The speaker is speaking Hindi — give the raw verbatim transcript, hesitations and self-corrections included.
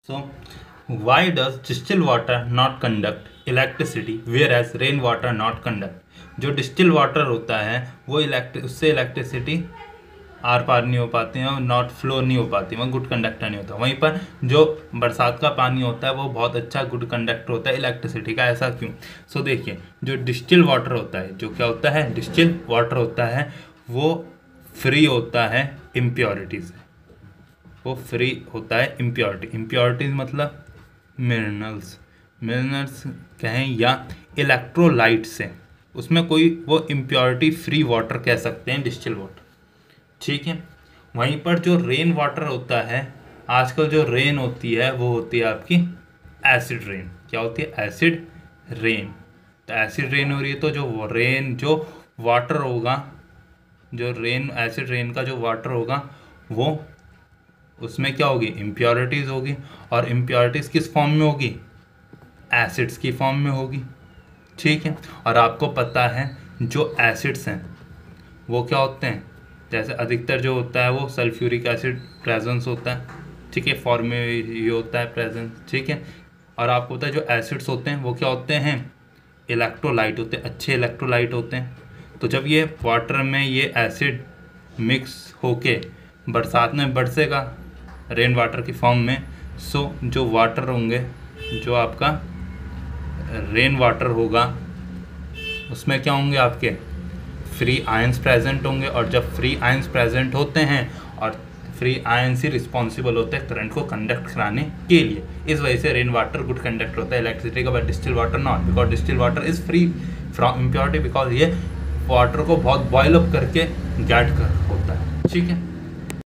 So why does distilled water not conduct electricity whereas rain water not conduct? जो डिस्टिल वाटर होता है वो इलेक्ट्रिक उससे इलेक्ट्रिसिटी आर पार नहीं हो पाती है और नॉट फ्लो नहीं हो पाती, वह गुड कंडक्टर नहीं होता। वहीं पर जो बरसात का पानी होता है वो बहुत अच्छा गुड कंडक्टर होता है इलेक्ट्रिसिटी का। ऐसा क्यों? सो so, देखिए जो डिस्टिल वाटर होता है, जो क्या होता है डिस्टिल वाटर होता है, वो फ्री होता है इम्प्योरिटी से। वो फ्री होता है इम्प्योरिटी इम्प्योरिटीज मतलब मिनरल्स मिनरल्स कहें या इलेक्ट्रोलाइट से, उसमें कोई वो इम्प्योरिटी फ्री वाटर कह सकते हैं डिस्टिल वाटर। ठीक है। वहीं पर जो रेन वाटर होता है, आजकल जो रेन होती है वो होती है आपकी एसिड रेन। क्या होती है? Acid rain. तो एसिड रेन हो रही है तो जो रेन जो वाटर होगा, जो रेन एसिड रेन का जो वाटर होगा वो उसमें क्या होगी? इम्प्योरिटीज़ होगी। और इम्प्योरिटीज़ किस फॉर्म में होगी? एसिड्स की फॉर्म में होगी। ठीक है। और आपको पता है जो एसिड्स हैं वो क्या होते हैं? जैसे अधिकतर जो होता है वो सल्फ्यूरिक एसिड प्रेजेंस होता है। ठीक है, फॉर्म में ये होता है प्रेजेंस। ठीक है। और आपको पता है जो एसिड्स होते हैं वो क्या होते हैं? इलेक्ट्रोलाइट होते हैं, अच्छे इलेक्ट्रोलाइट होते हैं। तो जब ये वाटर में ये एसिड मिक्स होके बरसात में बरसेगा रेन वाटर की फॉर्म में, सो जो वाटर होंगे, जो आपका रेन वाटर होगा उसमें क्या होंगे? आपके फ्री आयंस प्रेजेंट होंगे। और जब फ्री आयंस प्रेजेंट होते हैं, और फ्री आयंस ही रिस्पॉन्सिबल होते हैं करंट को कंडक्ट कराने के लिए, इस वजह से रेन वाटर गुड कंडक्टर होता है इलेक्ट्रिसिटी का, but distil water not, because distil water is free from impurity, because ये वाटर को बहुत बॉयल अप करके गेट कर होता है। ठीक है।